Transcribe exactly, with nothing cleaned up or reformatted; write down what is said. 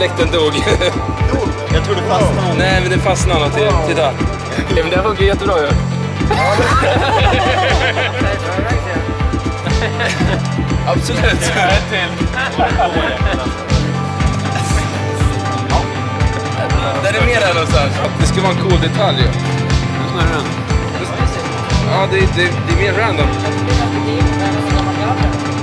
fläkten dog. Jag tror det fastnade. Nej, men det fastnade något. Titta. Ja, men det här funkar jättebra ju. Absolut. Den är mer här någonstans. Det ska vara en cool detalj. Nu snurrar den. Ja, det, det, det är mer random.